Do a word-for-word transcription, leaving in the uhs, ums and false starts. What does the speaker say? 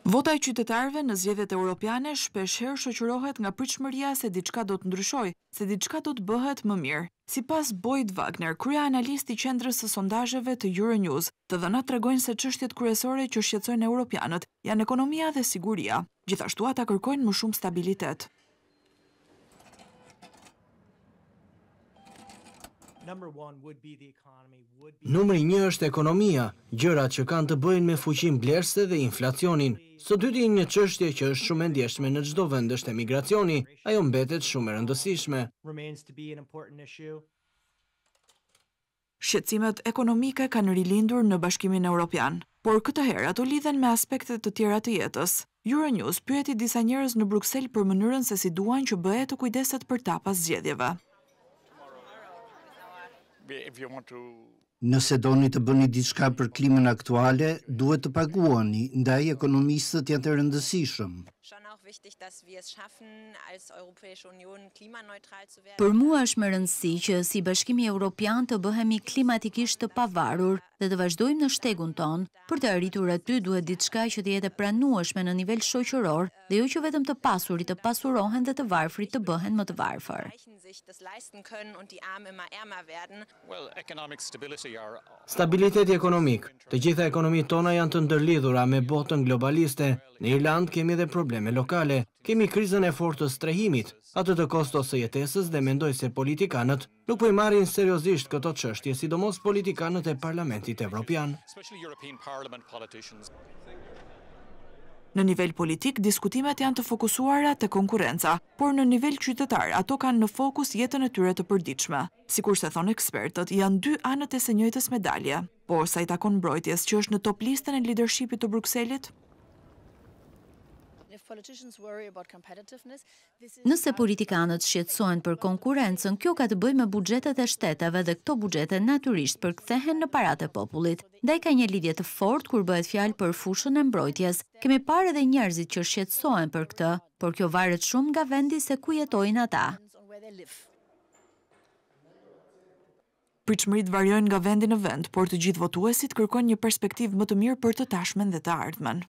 Vota e qytetarëve në zgjedhjet europiane shpeshherë shoqërohet nga pritshmëria se diçka do të ndryshojë, se diçka do të bëhet më mirë. Sipas Boyd Wagner, kryeanalist i qendrës së sondazheve të Euronews, të dhënat tregojnë se çështjet kryesore që shqetësojnë europianët janë ekonomia dhe siguria. Gjithashtu ata kërkojnë më shumë stabilitet. Numri një është ekonomia, gjërat që kanë të bëjnë me fuqinë blerëse dhe inflacionin. Së dyti një çështje që është shumë e ndjeshme në çdo vend është emigracioni, ajo mbetet shumë e rëndësishme. Shqetësimet ekonomike kanë rilindur në Bashkimin Evropian, por këtë herë ato lidhen me aspekte të tjera të jetës. Euronews pyeti disa njerëz në Bruksel për mënyrën se si duan që B E të kujdeset për ta pas zgjedhjeve. Nëse doni të bëni diçka për klimën aktuale, duhet të paguani, ndaj ekonomistët janë të rëndësishëm. Për mua është me rëndësi që si Bashkimi Evropian të bëhemi klimatikisht të pavarur dhe të vazhdojmë në shtegun ton. Për të arritur aty duhet diçka që të jetë e pranueshme në nivel shoqëror dhe jo që vetëm të pasurit të pasurohen dhe të varfrit të bëhen më të varfër. Stabiliteti ekonomik. Të gjitha ekonomitë tona janë të ndërlidhura me botën globaliste. Në Irland kemi edhe probleme lokale. Kemi krizën e fortës strehimit, atë të kostos së jetesës dhe mendoj se politikanët nuk po i marrin seriozisht këto çështje, sidomos politikanët e Parlamentit Evropian. Në nivel politik, diskutimet janë të fokusuara te konkurenca, por në nivel qytetar ato kanë në fokus jetën e tyre të përditshme. Sikur se thonë ekspertët, janë dy anët e së njëjtës medalje, por sa i takon mbrojtjes që është në top listën e leadershipit të Brukselit, Nëse politikanët shqetësohen për konkurencën, kjo ka të bëjë me buxhetet e shteteve dhe këto buxhete natyrisht përkthehen në paratë e popullit. Ndaj ka një lidhje të fortë kur bëhet fjalë për fushën e mbrojtjes. Kemi parë edhe njerëzit që shqetësohen për këtë, por kjo varet shumë nga vendi se ku jetojnë ata. Pritshmëritë variojnë nga vendi në vend, por të gjithë votuesit kërkojnë një perspektivë më të mirë për të tashmen dhe të ardhmen.